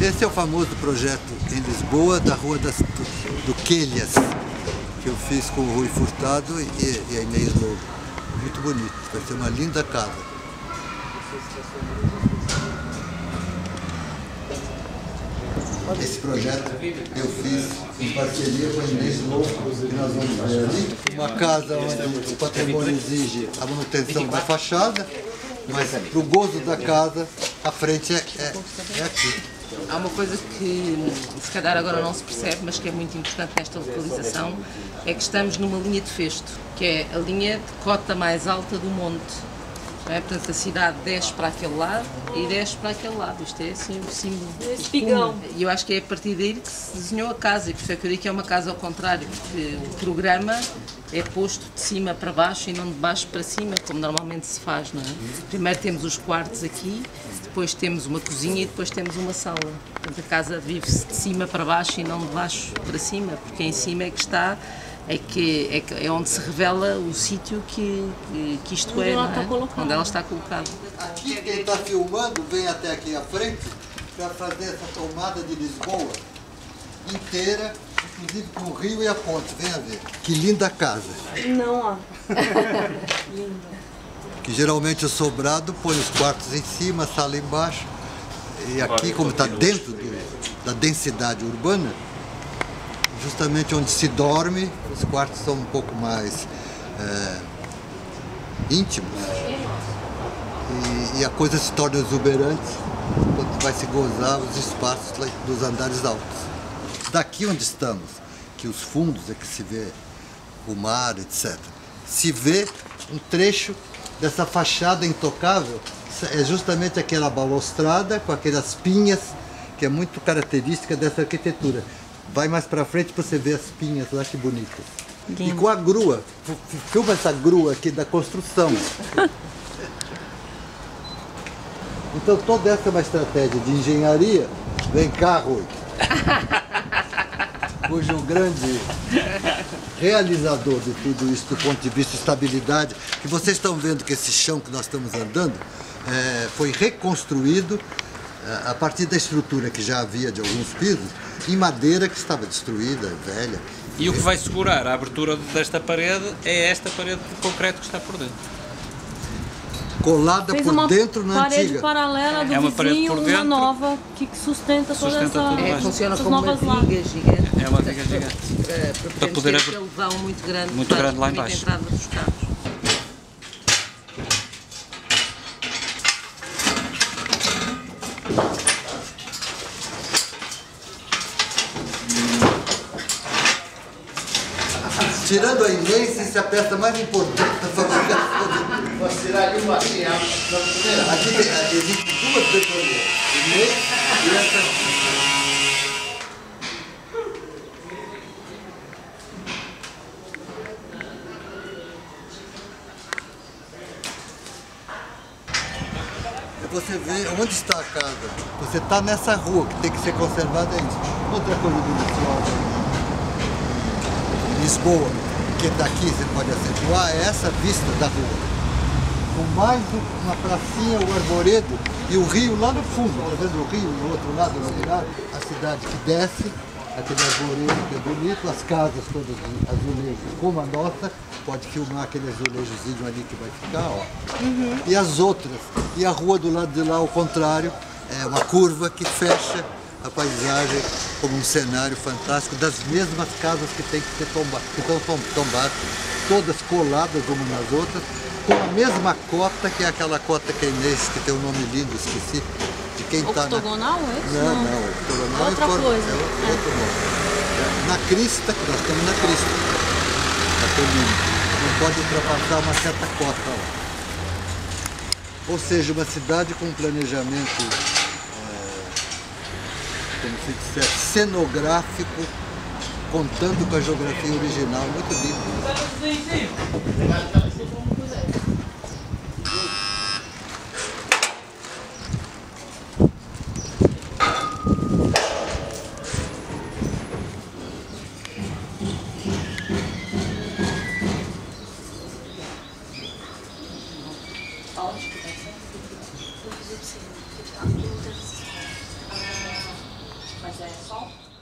Esse é o famoso projeto em Lisboa da Rua do Quelhas, que eu fiz com o Rui Furtado e a Inês Lobo. Muito bonito, vai ser uma linda casa. Esse projeto eu fiz em parceria com a Inês Lobo, que nós vamos ver ali. Uma casa onde o patrimônio exige a manutenção da fachada, mas para o gozo da casa, a frente é aqui. Há uma coisa que se calhar agora não se percebe, mas que é muito importante nesta localização, é que estamos numa linha de festo, que é a linha de cota mais alta do monte. Não é? Portanto, a cidade desce para aquele lado e desce para aquele lado. Isto é assim o símbolo. Espigão. E eu acho que é a partir daí que se desenhou a casa, e por isso é que eu digo que é uma casa ao contrário, porque o programa é posto de cima para baixo e não de baixo para cima, como normalmente se faz, não é? Primeiro temos os quartos aqui, depois temos uma cozinha e depois temos uma sala. Portanto, a casa vive-se de cima para baixo e não de baixo para cima, porque em cima é que está, é onde se revela o sítio que isto é, não é? Onde ela está colocada. Aqui quem está filmando vem até aqui à frente para fazer essa tomada de Lisboa inteira, inclusive com o rio e a ponte. Venha ver. Que linda casa. Não, ó. Linda. Que geralmente o sobrado põe os quartos em cima, a sala embaixo. E aqui, como está dentro da densidade urbana, justamente onde se dorme, os quartos são um pouco mais íntimos. E a coisa se torna exuberante quando vai se gozar os espaços dos andares altos. Daqui onde estamos, que os fundos é que se vê o mar, etc. Se vê um trecho dessa fachada intocável, é justamente aquela balaustrada com aquelas pinhas, que é muito característica dessa arquitetura. Vai mais para frente para você ver as pinhas lá, que bonitas. E com a grua, filma essa grua aqui da construção. Então toda essa é uma estratégia de engenharia. Vem cá, Rui. Cujo grande realizador de tudo isso do ponto de vista de estabilidade, que vocês estão vendo que esse chão que nós estamos andando foi reconstruído a partir da estrutura que já havia de alguns pisos, em madeira que estava destruída, velha. E o que vai segurar a abertura desta parede é esta parede de concreto que está por dentro. Colada Fez por uma dentro na parede antiga. paralela do É uma parede vizinho, por uma dentro. nova que sustenta toda Sustenta essa... tudo. Funciona essas como uma novas lá. viga gigante. É uma viga gigante. Para poder poder abrir. aquele vão muito grande, Muito grande lá em permite baixo. a entrada dos carros. Tirando a Inês, essa é a peça mais importante da fabricação. Posso tirar ali uma assim, Aqui existem duas petroleiras, Inês e essa. Você vê onde está a casa. Você está nessa rua, que tem que ser conservada, é isso. Outra coisa deliciosa em Lisboa, que daqui você pode acentuar, é essa vista da rua. Com mais uma pracinha, o arvoredo e o rio lá no fundo. Está vendo o rio no outro lado, no lugar? A cidade que desce, aquele arvoredo que é bonito, as casas todas azulejos, como a nossa. Pode filmar aquele azulejozinho ali que vai ficar, ó. E as outras. E a rua do lado de lá, ao contrário, é uma curva que fecha a paisagem como um cenário fantástico das mesmas casas que tem que ser tombadas, que estão tombadas, todas coladas umas nas outras, com a mesma cota, que é aquela cota que é Inês, que tem um nome lindo, esqueci, de quem está na... Octogonal, é isso? Não, octogonal Outra coisa. É outro nome. Na crista, que nós estamos na crista, da colina. Não pode ultrapassar uma certa cota lá. Ou seja, uma cidade com um planejamento, como se disser, cenográfico, contando com a geografia original, muito lindo. é sol.